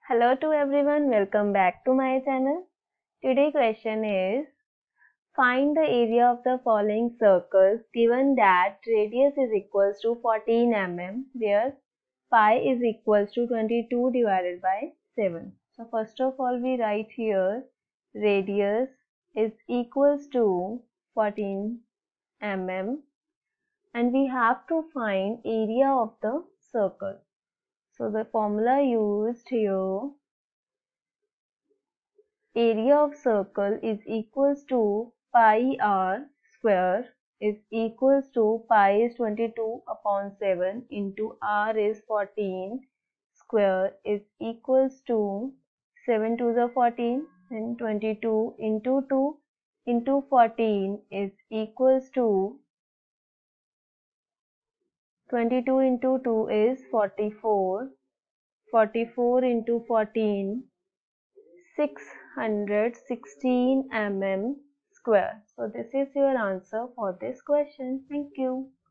Hello to everyone, welcome back to my channel. Today question is, find the area of the following circles given that radius is equals to 14 mm where pi is equals to 22 divided by 7. So first of all we write here radius is equals to 14 mm and we have to find area of the circle. So the formula used here, area of circle is equals to pi r square is equals to pi is 22 upon 7 into r is 14 square is equals to 7 to the 14 and 22 into 2 into 14 is equals to 22 into 2 is 44. 44 into 14, 616 mm square. So this is your answer for this question. Thank you.